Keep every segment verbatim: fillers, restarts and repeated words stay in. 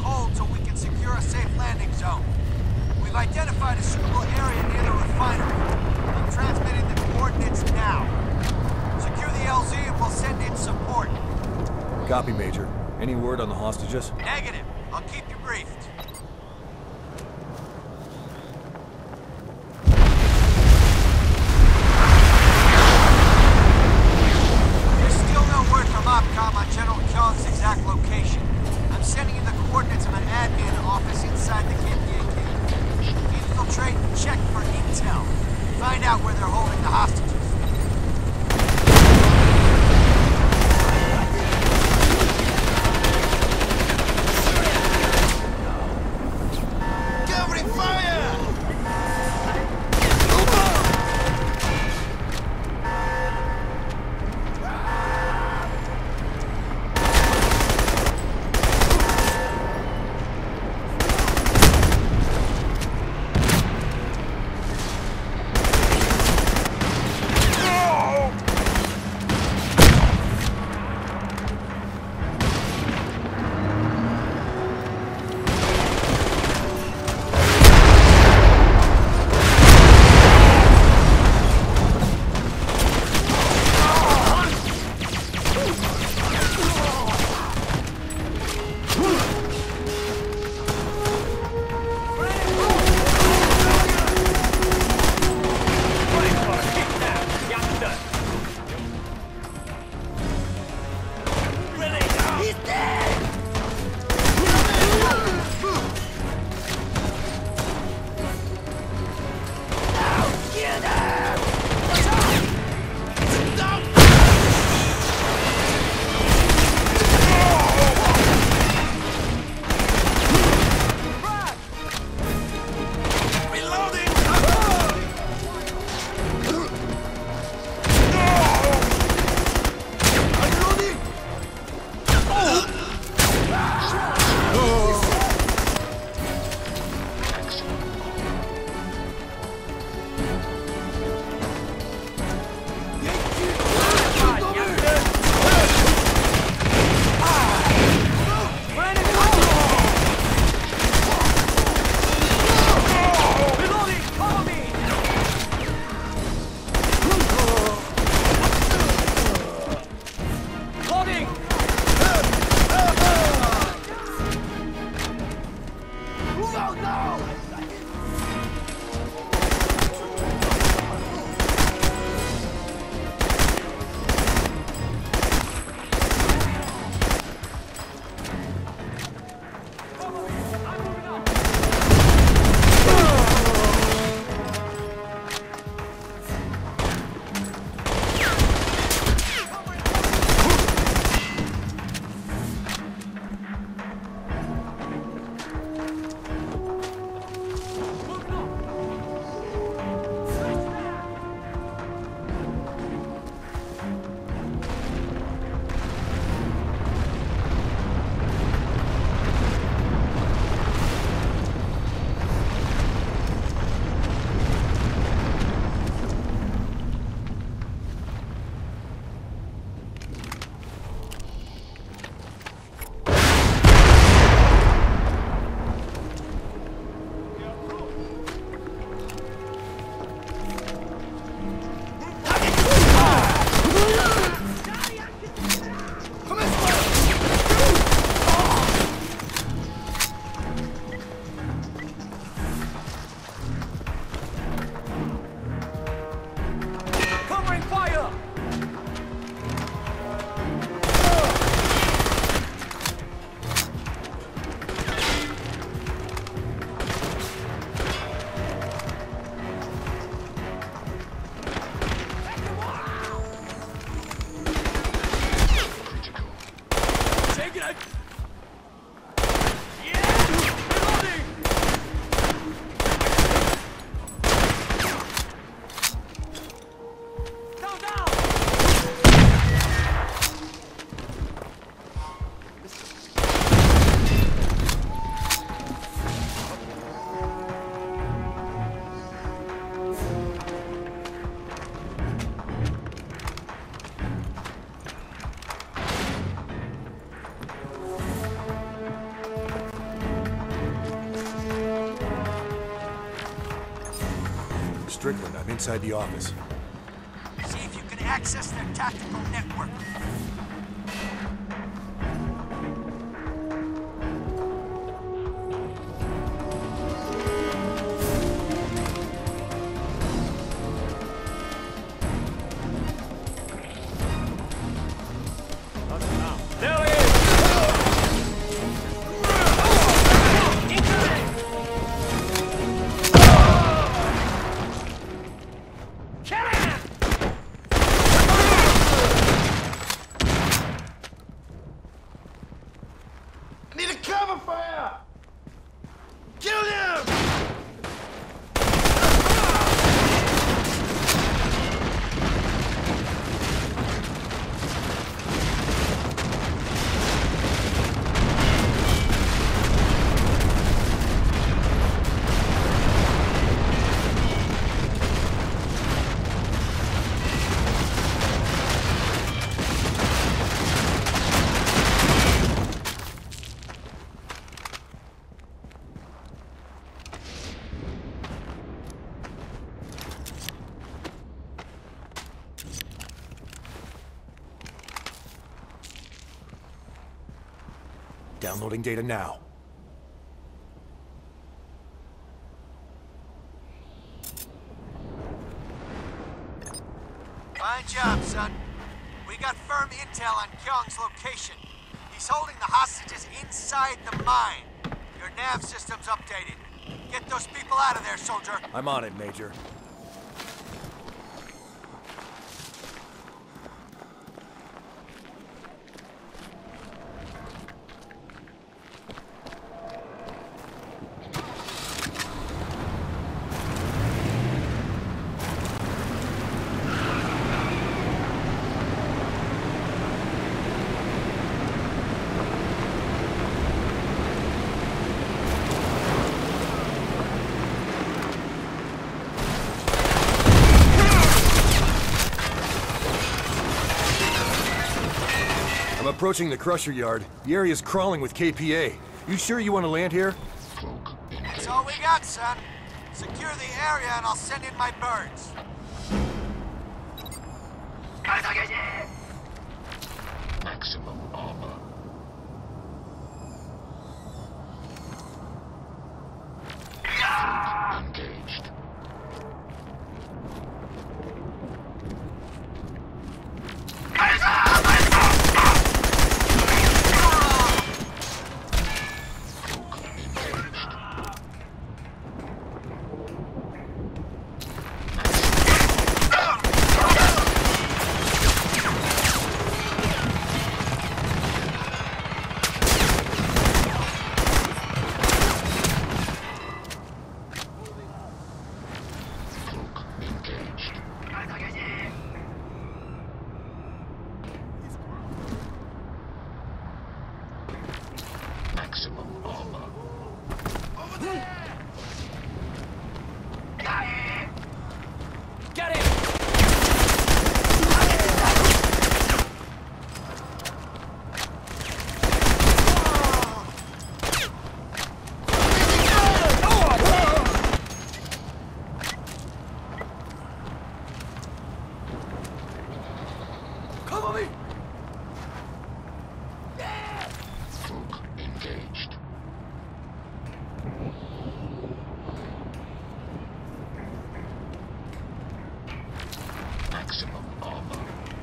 hold till we can secure a safe landing zone. We've identified a suitable area near the refinery. I'm transmitting the coordinates now. Secure the L Z and we'll send in support. Copy, Major. Any word on the hostages? Negative. I'll keep you briefed. There's still no word from OPCOM on General Kyung's exact location. I'm sending you the coordinates of an admin office inside the K P A K. Infiltrate and check for intel. Find out where they're holding the hostages. Strickland. I'm inside the office. See if you can access their tactical network. Downloading data now. Fine job, son. We got firm intel on Kyung's location. He's holding the hostages inside the mine. Your nav system's updated. Get those people out of there, soldier. I'm on it, Major. I'm approaching the crusher yard. The area's crawling with K P A. You sure you want to land here? That's all we got, son. Secure the area and I'll send in my birds. Maximum armor. Engaged. Maximum armor. Over there! Get him! Cover me! Folk engaged. Maximum armor.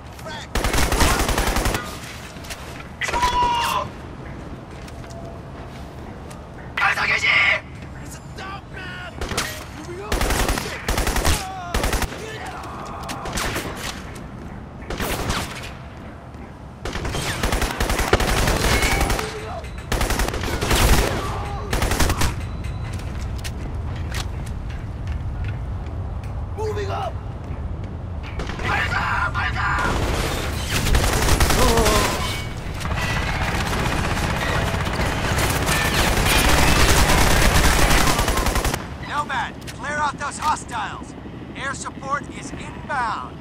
Moving up! Nomad, clear out those hostiles. Air support is inbound.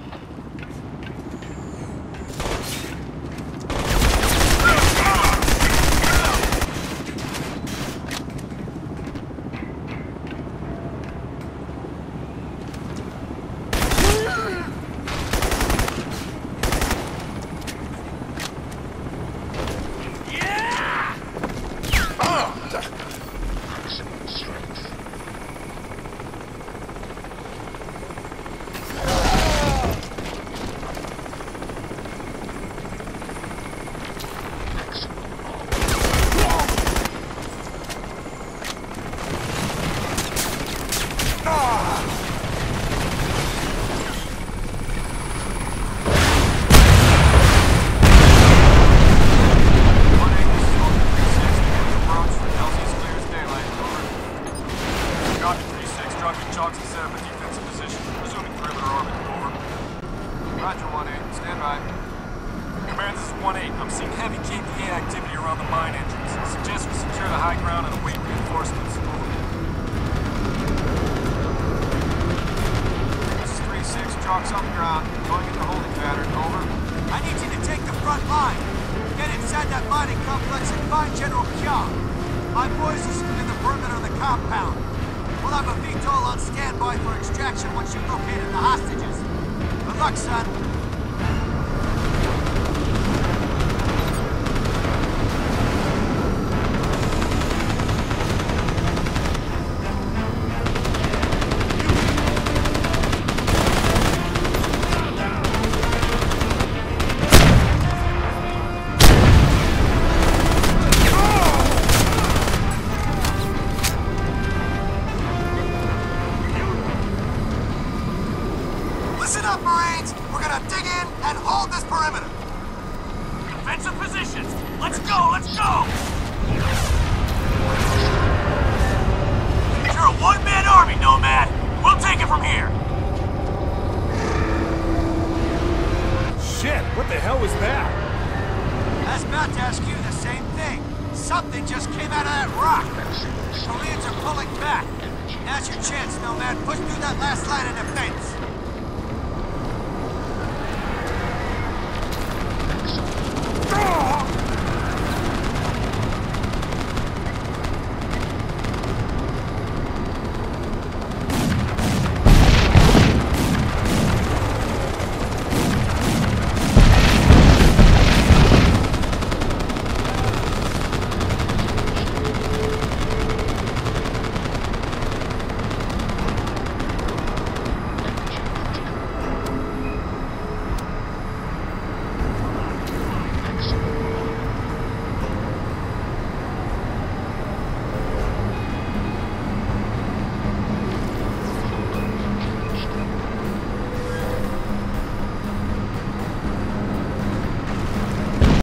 high ground and await reinforcements. Over. This is three six, Chalk's on the ground, going into holding pattern. Over. I need you to take the front line. Get inside that mining complex and find General Kya. My boys are in the perimeter of the compound. We'll have a V TOL on standby for extraction once you've located the hostages. Good luck, son. Listen up, Marines! We're gonna dig in and hold this perimeter! Defensive positions! Let's go, let's go! You're a one-man army, Nomad! We'll take it from here! Shit, what the hell was that? I was about to ask you the same thing. Something just came out of that rock. Marines are pulling back. Now's your chance, Nomad. Push through that last line of defense.